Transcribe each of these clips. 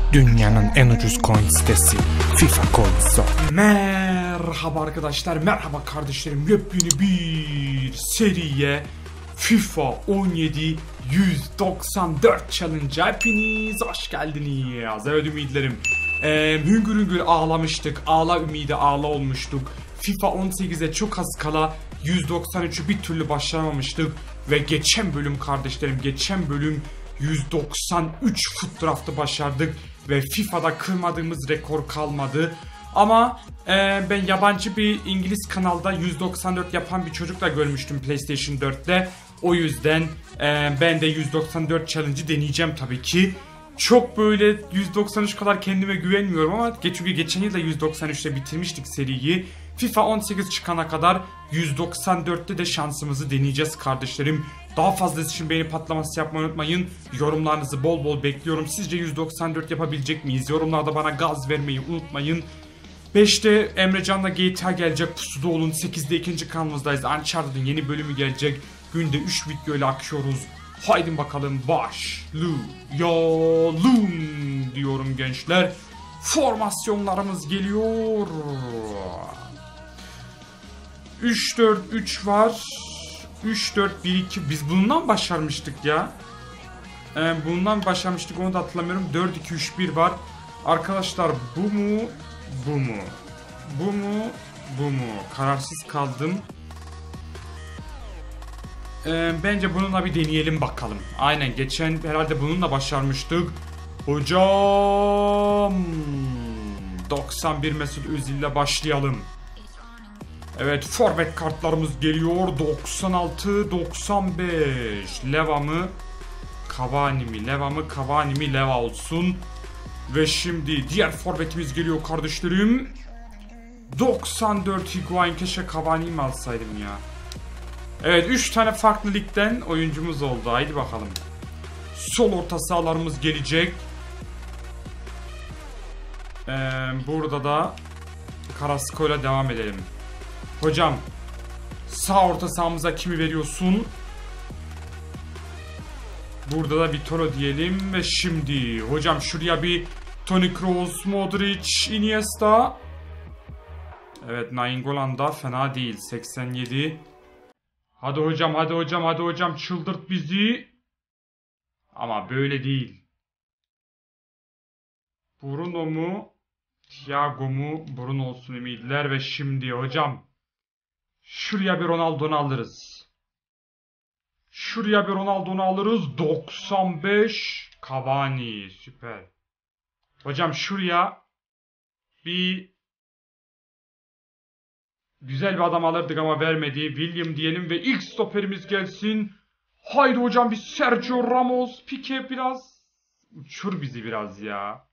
Dünyanın en ucuz coin sitesi FIFA Coins. Merhaba arkadaşlar, merhaba kardeşlerim. Yepyeni bir seriye FIFA 17 194 Challenge hepiniz hoş geldiniz. Evet ümitlerim. Hüngür hüngür ağlamıştık. Ağla ümidi ağla olmuştuk. FIFA 18'e çok az kala 193'ü bir türlü başaramamıştık. Ve geçen bölüm kardeşlerim, geçen bölüm 193 foot draft'ı başardık. Ve FIFA'da kırmadığımız rekor kalmadı. Ama ben yabancı bir İngiliz kanalda 194 yapan bir çocuk da görmüştüm PlayStation 4'te. O yüzden ben de 194 challenge'ı deneyeceğim tabii ki. Çok böyle 193 kadar kendime güvenmiyorum ama çünkü geçen yıl da 193'te bitirmiştik seriyi. FIFA 18 çıkana kadar 194'te de şansımızı deneyeceğiz kardeşlerim. Daha fazlası için beğeni patlaması yapmayı unutmayın. Yorumlarınızı bol bol bekliyorum. Sizce 194 yapabilecek miyiz? Yorumlarda bana gaz vermeyi unutmayın. 5'te Emrecan'la GTA gelecek. Pusuda olun. 8'de ikinci kanalımızdayız. Uncharted'ın yeni bölümü gelecek. Günde 3 video ile akıyoruz. Haydi bakalım başlayalım diyorum gençler. Formasyonlarımız geliyor. 3-4-3 var. 3-4-1-2 biz bundan başarmıştık ya. Bundan başarmıştık, onu da hatırlamıyorum. 4-2-3-1 var. Arkadaşlar bu mu? Bu mu? Bu mu? Bu mu? Kararsız kaldım. Bence bununla bir deneyelim bakalım. Aynen, geçen herhalde bununla başarmıştık. Hocam 91 Mesut Özil ile başlayalım. Evet, forvet kartlarımız geliyor. 96-95. Leva mı? Cavani mi? Leva mı? Cavani mi? Leva olsun. Ve şimdi diğer forvetimiz geliyor kardeşlerim. 94 Higuain. Keşke Cavani'yi mi alsaydım ya. Evet, 3 tane farklı ligden oyuncumuz oldu. Haydi bakalım. Sol orta sahalarımız gelecek. Burada da Carrasco ile devam edelim. Hocam sağ orta sahamıza kimi veriyorsun? Burada da Vitolo diyelim ve şimdi hocam şuraya bir Toni Kroos, Modric, Iniesta. Evet, Nainggolan da fena değil, 87. Hadi hocam, hadi hocam, hadi hocam, çıldırt bizi. Ama böyle değil. Bruno mu? Thiago mu? Bruno olsun ümitler ve şimdi hocam şuraya bir Ronaldo'nu alırız. Şuraya bir Ronaldo'nu alırız. 95 Cavani, süper. Hocam şuraya bir güzel bir adam alırdık ama vermedi. William diyelim ve ilk stoperimiz gelsin. Haydi hocam bir Sergio Ramos. Pique biraz uçur bizi biraz ya.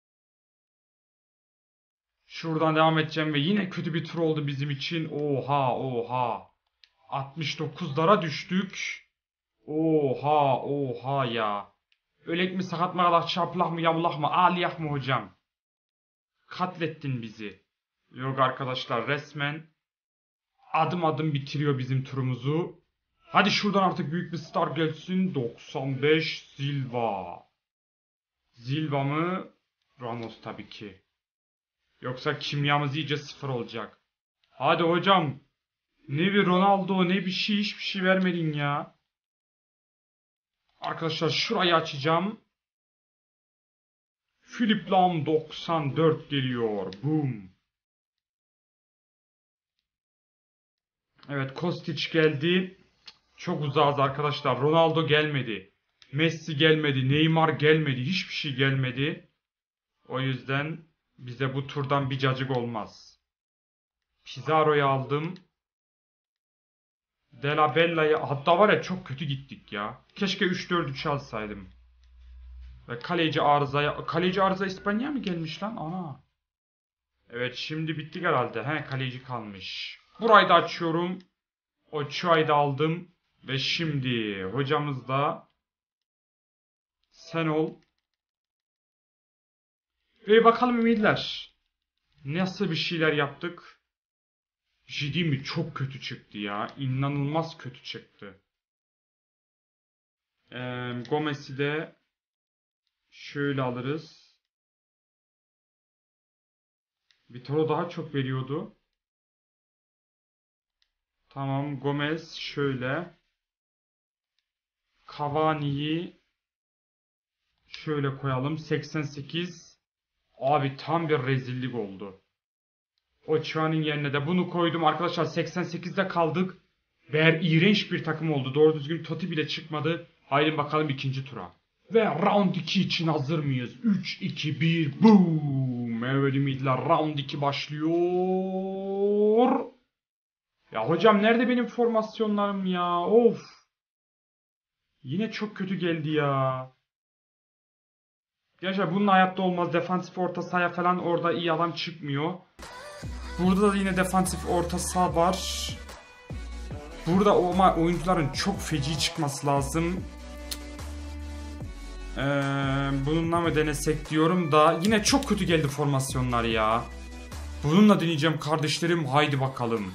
Şuradan devam edeceğim ve yine kötü bir tur oldu bizim için. Oha oha. 69'lara düştük. Oha oha ya. Ölek mi, sakat mı, kadar çaplak mı, yamulak mı, aliyak mı hocam? Katlettin bizi. Yok arkadaşlar, resmen adım adım bitiriyor bizim turumuzu. Hadi şuradan artık büyük bir star gelsin. 95 Silva. Silva mı? Ramos tabii ki. Yoksa kimyamız iyice sıfır olacak. Hadi hocam. Ne bir Ronaldo, ne bir şey, hiçbir şey vermedin ya. Arkadaşlar şurayı açacağım. Philipp Lahm 94 geliyor. Boom. Evet, Kostic geldi. Çok uzağız arkadaşlar. Ronaldo gelmedi. Messi gelmedi. Neymar gelmedi. Hiçbir şey gelmedi. O yüzden bize bu turdan bir cacık olmaz. Pizarro'yu aldım. De La Bella'yı, hatta var ya çok kötü gittik ya. Keşke 3-4-3 alsaydım. Ve kaleci arızaya... Kaleci arıza İspanya mı gelmiş lan? Ana. Evet, şimdi bittik herhalde. He, kaleci kalmış. Burayı da açıyorum. Ochoa'yı da aldım. Ve şimdi hocamız da sen ol. Ve bakalım ümitler. Nasıl bir şeyler yaptık? Ciddi mi? Çok kötü çıktı ya. İnanılmaz kötü çıktı. Gomez'i de şöyle alırız. Vitolo daha çok veriyordu. Tamam, Gomez şöyle. Cavani'yi şöyle koyalım. 88. Abi tam bir rezillik oldu. Ochoa'nın yerine de bunu koydum. Arkadaşlar 88'de kaldık. Ve iğrenç bir takım oldu. Doğru düzgün Totti bile çıkmadı. Haydi bakalım ikinci tura. Ve round 2 için hazır mıyız? 3, 2, 1, boom. Evet ümitler, round 2 başlıyor. Ya hocam nerede benim formasyonlarım ya? Of. Yine çok kötü geldi ya. Gerçekten bunun hayatta olmaz. Defansif orta sahaya falan orada iyi adam çıkmıyor. Burada da yine defansif orta saha var. Burada oyuncuların çok feci çıkması lazım. Bununla mı denesek diyorum da yine çok kötü geldi formasyonlar ya. Bununla deneyeceğim kardeşlerim. Haydi bakalım.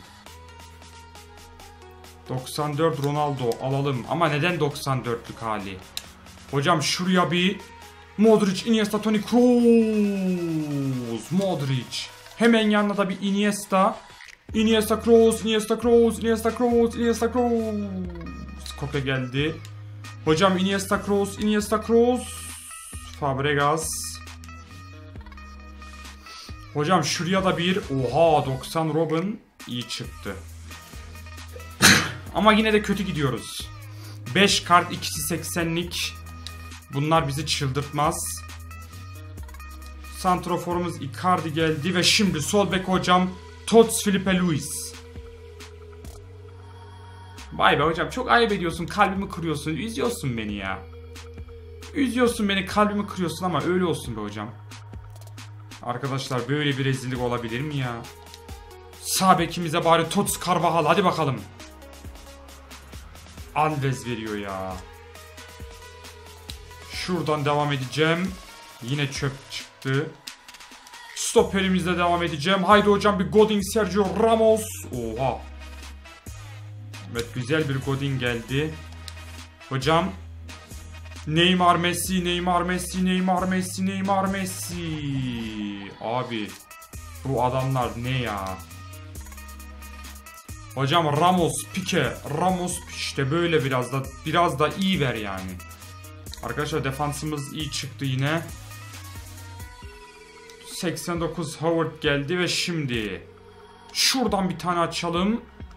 94 Ronaldo alalım. Ama neden 94'lük hali? Hocam şuraya bir Modric, Iniesta, Toni Kroos. Modric. Hemen yanına da bir Iniesta. Iniesta, Kroos, Iniesta, Kroos, Iniesta, Kroos, Iniesta, Kroos. Koke geldi. Hocam Iniesta, Kroos, Iniesta, Kroos. Fabregas. Hocam şuraya da bir oha 90 Robin iyi çıktı. Ama yine de kötü gidiyoruz. 5 kart, ikisi 80'lik. Bunlar bizi çıldırtmaz. Santroforumuz Icardi geldi ve şimdi sol bek hocam Tots Filipe Luis. Vay be hocam, çok ayıp ediyorsun, kalbimi kırıyorsun, üzüyorsun beni ya. Üzüyorsun beni, kalbimi kırıyorsun ama öyle olsun be hocam. Arkadaşlar böyle bir rezillik olabilir mi ya? Sağ bekimize bari Tots Carvajal, hadi bakalım. Alves veriyor ya. Şuradan devam edeceğim. Yine çöp çıktı. Stoperimizle devam edeceğim. Haydi hocam bir Godin, Sergio Ramos. Oha. Evet, güzel bir Godin geldi. Hocam. Neymar, Messi, Neymar, Messi, Neymar, Messi, Neymar, Messi. Abi. Bu adamlar ne ya? Hocam Ramos, Pique, Ramos işte böyle biraz da iyi ver yani. Arkadaşlar defansımız iyi çıktı yine. 89 Howard geldi ve şimdi şuradan bir tane açalım.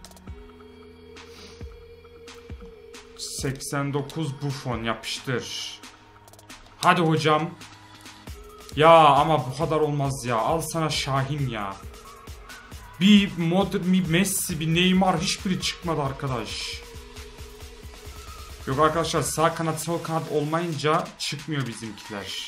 89 Buffon yapıştır. Hadi hocam. Ya ama bu kadar olmaz ya. Al sana Şahin ya. Bir Modric, bir Messi, bir Neymar hiçbiri çıkmadı arkadaş. Yok arkadaşlar, sağ kanat sol kanat olmayınca çıkmıyor bizimkiler.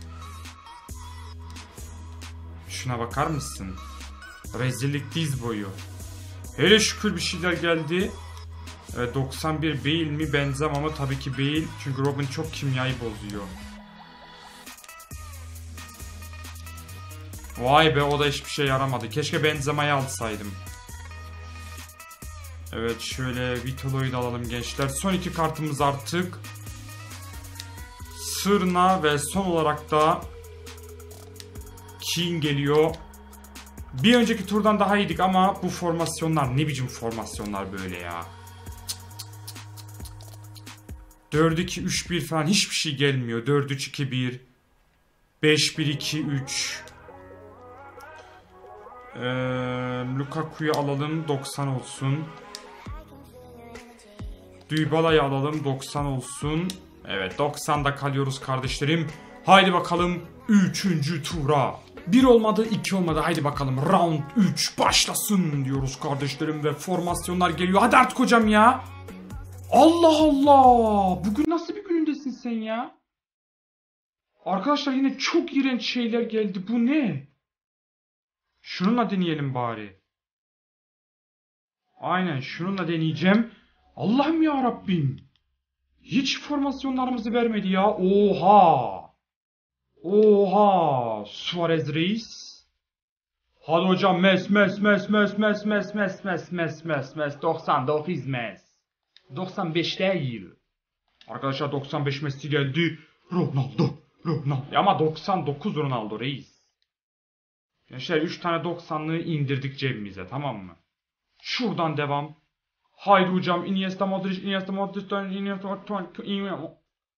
Şuna bakar mısın? Rezillik diz boyu. Hele şükür bir şeyler geldi. 91 Bale mi Benzema mı? Tabii ki Bale. Çünkü Robin çok kimyayı bozuyor. Vay be, o da hiçbir şey yaramadı. Keşke Benzema'yı alsaydım. Evet, şöyle Vitolo'yu da alalım gençler. Son iki kartımız artık. Sırna ve son olarak da King geliyor. Bir önceki turdan daha iyiydik ama bu formasyonlar ne biçim formasyonlar böyle ya. 4-2-3-1 falan hiçbir şey gelmiyor. 4-3-2-1 5-1-2-3 Lukaku'yu alalım, 90 olsun. Dybala'yı alalım, 90 olsun. Evet, 90'da kalıyoruz kardeşlerim. Haydi bakalım 3. tura. 1 olmadı, 2 olmadı. Haydi bakalım round 3 başlasın diyoruz kardeşlerim ve formasyonlar geliyor. Hadi artık hocam ya. Allah Allah. Bugün nasıl bir günündesin sen ya? Arkadaşlar yine çok iğrenç şeyler geldi. Bu ne? Şununla deneyelim bari. Aynen şununla deneyeceğim. Allah'ım ya Rabbim. Hiç formasyonlarımızı vermedi ya. Oha. Oha. Suarez reis. Hadi hocam mes. 99 mes. 95 değil. Arkadaşlar 95 Messi geldi. Ronaldo. Ama 99 Ronaldo reis. Gençler 3 tane 90'lığı indirdik cebimize, tamam mı? Şuradan devam. Haydi hocam, Iniesta Modric, Iniesta Modric, Iniesta.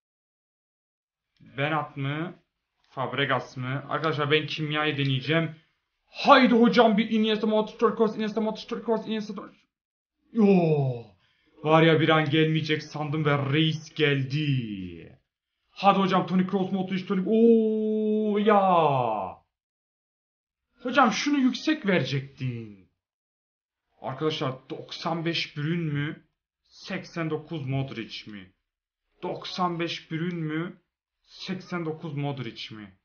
Benat mı? Fabregas mı? Arkadaşlar ben kimyayı deneyeceğim. Haydi hocam, bir Iniesta Modric, Iniesta Modric, Iniesta. Yoo. Var ya, bir an gelmeyecek sandım ve reis geldi. Hadi hocam, Toni Kroos, Modric, Toni. Oo ya. Hocam şunu yüksek verecektin. Arkadaşlar 95 Brün mü? 89 Modric mi? 95 Brün mü? 89 Modric mi?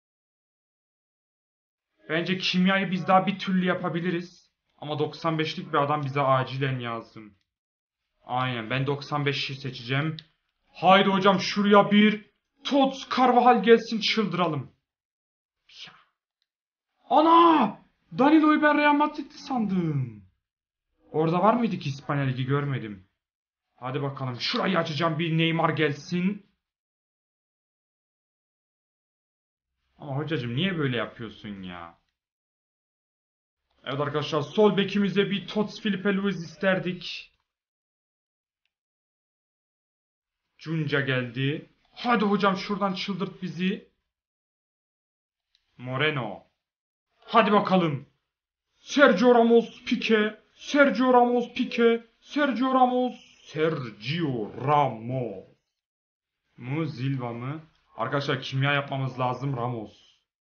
Bence kimyayı biz daha bir türlü yapabiliriz. Ama 95'lik bir adam bize acilen lazım. Aynen, ben 95'i seçeceğim. Haydi hocam, şuraya bir Tots Carvajal gelsin, çıldıralım. Ana! Danilo'yu ben Real Madrid'de sandım. Orada var mıydı ki İspanya Ligi, görmedim. Hadi bakalım, şurayı açacağım, bir Neymar gelsin. Ama hocacığım niye böyle yapıyorsun ya? Evet arkadaşlar, sol bekimize bir Tots Filipe Luis isterdik. Cunca geldi. Hadi hocam, şuradan çıldırt bizi. Moreno. Hadi bakalım. Sergio Ramos, Pique. Sergio Ramos, Pique. Sergio Ramos. Sergio Ramos. Mu Silva mı? Arkadaşlar kimya yapmamız lazım, Ramos.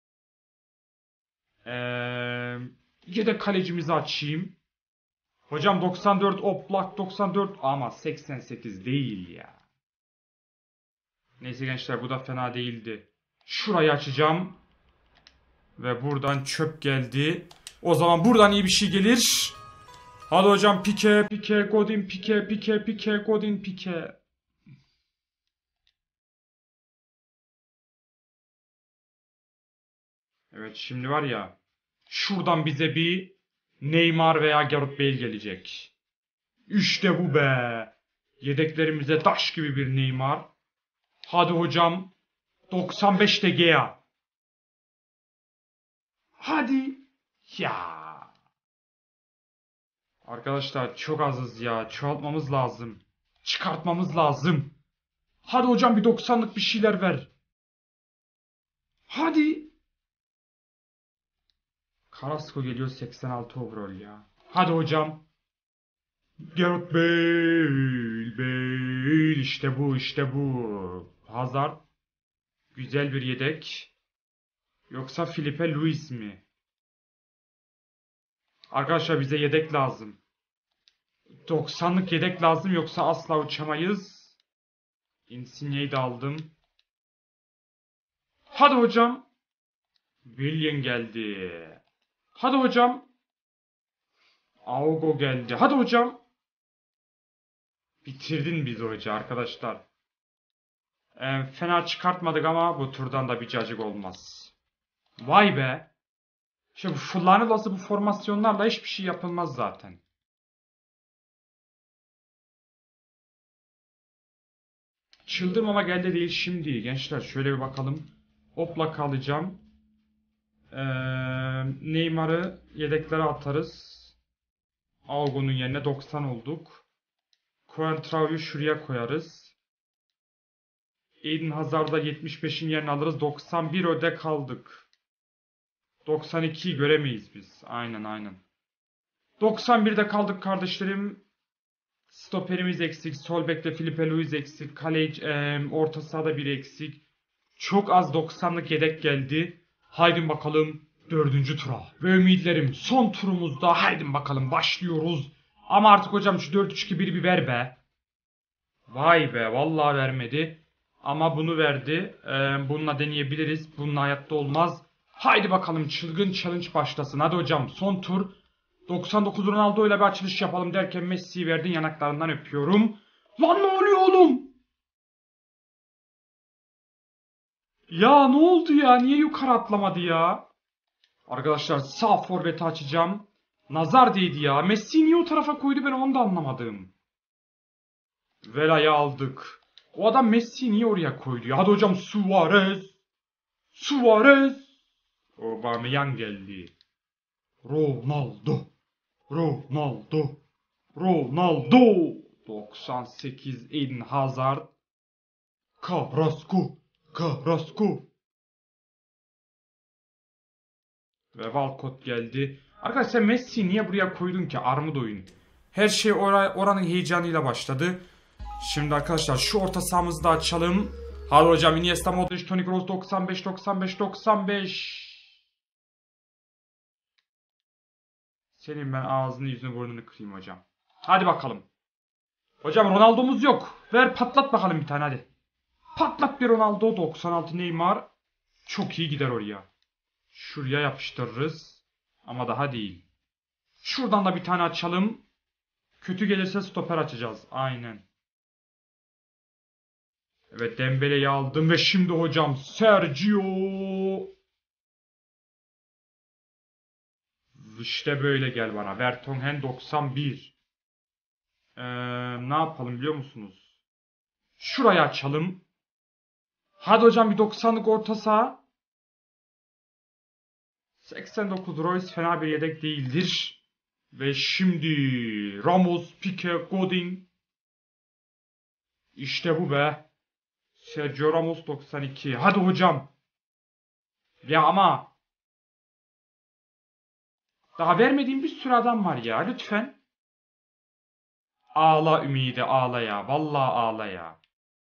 Yedek kalecimizi açayım. Hocam 94 Oblak, 94 ama 88 değil ya. Neyse gençler, bu da fena değildi. Şurayı açacağım. Ve buradan çöp geldi. O zaman buradan iyi bir şey gelir. Hadi hocam, Pique, Pique, Godin, Pique, Pique, Pique, Godin, Pique. Evet, şimdi var ya, şuradan bize bir Neymar veya Gareth Bale gelecek. İşte bu be. Yedeklerimize taş gibi bir Neymar. Hadi hocam. 95 De Gea. Hadi. Ya. Arkadaşlar çok azız ya. Çoğaltmamız lazım. Çıkartmamız lazım. Hadi hocam, bir 90'lık bir şeyler ver. Hadi. Carrasco geliyor, 86 overall ya. Hadi hocam. Gareth Bale. Bale. İşte bu, işte bu. Hazard. Güzel bir yedek. Yoksa Filipe Luis mi? Arkadaşlar bize yedek lazım. 90'lık yedek lazım, yoksa asla uçamayız. Insigne'yi de aldım. Hadi hocam. Willian geldi. Hadi hocam. Augo geldi. Hadi hocam. Bitirdin bizi hoca arkadaşlar. Fena çıkartmadık ama bu turdan da bir cacık olmaz. Vay be. İşte bu fullanı olası bu formasyonlarla hiçbir şey yapılmaz zaten. Çıldırmama geldi değil şimdi. Gençler şöyle bir bakalım. Oblak alacağım. Neymar'ı yedeklere atarız. Augo'nun yerine 90 olduk. Coentrau'yu şuraya koyarız. Eden Hazard'da 75'in yerine alırız. 91 öde kaldık. 92'yi göremeyiz biz. Aynen. 91'de kaldık kardeşlerim. Stoperimiz eksik. Sol bekte Filipe Luis eksik. Orta sahada bir eksik. Çok az 90'lık yedek geldi. Haydi bakalım 4. tura. Ve ümitlerim son turumuzda. Haydi bakalım başlıyoruz. Ama artık hocam şu 4-3-2-1'i bir ver be. Vay be, vallahi vermedi. Ama bunu verdi. Bununla deneyebiliriz. Bununla hayatta olmaz. Haydi bakalım çılgın challenge başlasın. Hadi hocam son tur. 99 Ronaldo ile bir açılış yapalım derken Messi'yi verdin, yanaklarından öpüyorum. Lan ne oluyor oğlum? Ya ne oldu ya? Niye yukarı atlamadı ya? Arkadaşlar sağ forveti açacağım. Nazar değdi ya. Messi'yi niye o tarafa koydu, ben onu da anlamadım. Vela'yı aldık. O adam Messi'yi niye oraya koydu ya? Hadi hocam Suarez. Suarez. Aubameyang geldi. Ronaldo. Ronaldo. Ronaldo. 98 Eden Hazard. Carrasco. Carrasco. Ve Walcott geldi. Arkadaşlar Messi niye buraya koydun ki? Armut oyun. Her şey oranın heyecanıyla başladı. Şimdi arkadaşlar şu orta sahamızı da açalım. Hadi hocam Iniesta, Modric, Toni Kroos 95. Senin ben ağzını yüzünü burnunu kırayım hocam. Hadi bakalım. Hocam Ronaldo'muz yok. Ver patlat bakalım bir tane hadi. Patlat bir Ronaldo. 96 Neymar. Çok iyi gider oraya. Şuraya yapıştırırız. Ama daha değil. Şuradan da bir tane açalım. Kötü gelirse stoper açacağız. Aynen. Evet Dembele'yi aldım ve şimdi hocam Sergio. İşte böyle gel bana. Vertonghen 91. Ne yapalım biliyor musunuz? Şurayı açalım. Hadi hocam bir 90'lık orta saha. 89 Royce fena bir yedek değildir. Ve şimdi Ramos, Pique, Godin. İşte bu be. Sergio Ramos 92. Hadi hocam. Ya ama. Daha vermediğim bir sürü adam var ya. Lütfen. Ağla Ümidi ağla ya. Vallahi ağla ya.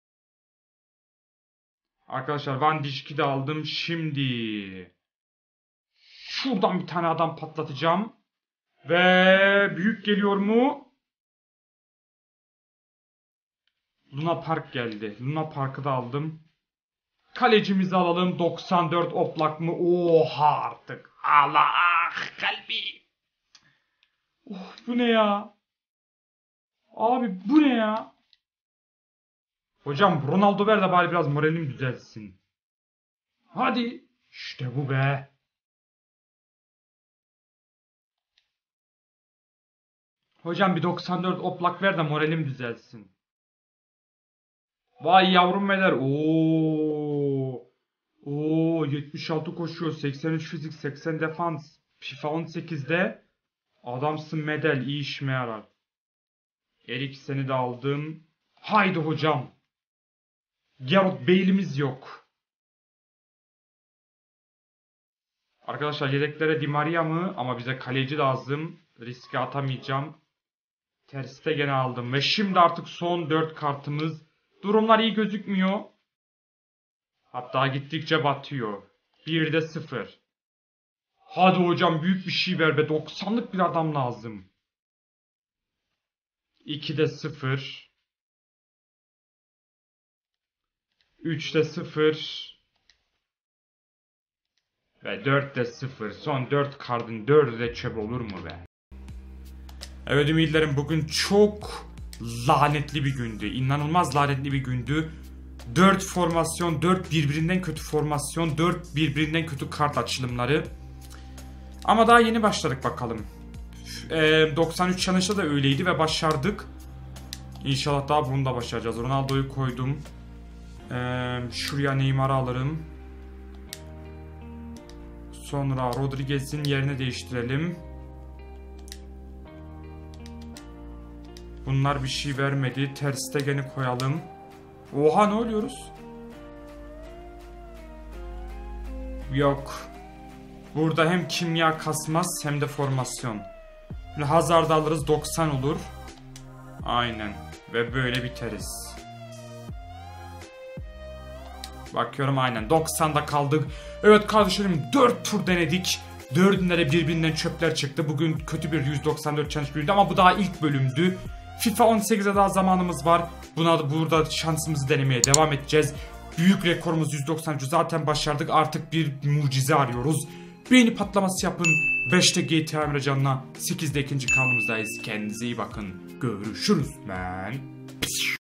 Arkadaşlar Van Dijk'i de aldım. Şimdi. Şuradan bir tane adam patlatacağım. Ve büyük geliyor mu? Luna Park geldi. Luna Park'ı da aldım. Kalecimizi alalım. 94 Oblak mı? Oha artık. Allah kalbi. Oh, bu ne ya? Abi bu ne ya? Hocam Ronaldo ver de bari biraz moralim düzelsin. Hadi. İşte bu be. Hocam bir 94 Oblak ver de moralim düzelsin. Vay yavrum neler. Oo 76 koşuyor. 83 fizik, 80 defans. FIFA 18'de adamsın medal, iyi işime yarar. Eriksen'i de aldım. Haydi hocam. Gareth Bale'imiz yok. Arkadaşlar yedeklere Di Maria mı? Ama bize kaleci lazım. Riske atamayacağım. Ter Stegen'i aldım. Ve şimdi artık son 4 kartımız. Durumlar iyi gözükmüyor. Hatta gittikçe batıyor. 1'de 0. Hadi hocam büyük bir şey ver be. 90'lık bir adam lazım. 2'de 0. 3'de 0. Ve 4'de 0. Son 4 kartın 4'ü de çöp olur mu be? Evet ümitlerim bugün çok lanetli bir gündü. İnanılmaz lanetli bir gündü. 4 formasyon, 4 birbirinden kötü formasyon, 4 birbirinden kötü kart açılımları. Ama daha yeni başladık bakalım. 93 challenge'da da öyleydi ve başardık. İnşallah daha bunu da başaracağız. Ronaldo'yu koydum. Şuraya Neymar'ı alırım. Sonra Rodriguez'in yerini değiştirelim. Bunlar bir şey vermedi. Ter Stegen'i koyalım. Oha ne oluyoruz? Yok. Burada hem kimya kasmaz hem de formasyon. Hazard'ı alırız 90 olur. Aynen. Ve böyle biteriz. Bakıyorum aynen 90'da kaldık. Evet kardeşlerim 4 tur denedik. 4'ünde de birbirinden çöpler çıktı. Bugün kötü bir 194 challenge bölümdü ama bu daha ilk bölümdü. FIFA 18'e daha zamanımız var. Burada şansımızı denemeye devam edeceğiz. Büyük rekorumuz 193 zaten başardık. Artık bir mucize arıyoruz. Beğeni patlaması yapın. 5'te GTA Emrecan'la 8'de ikinci kanalımızdayız. Kendinize iyi bakın. Görüşürüz ben.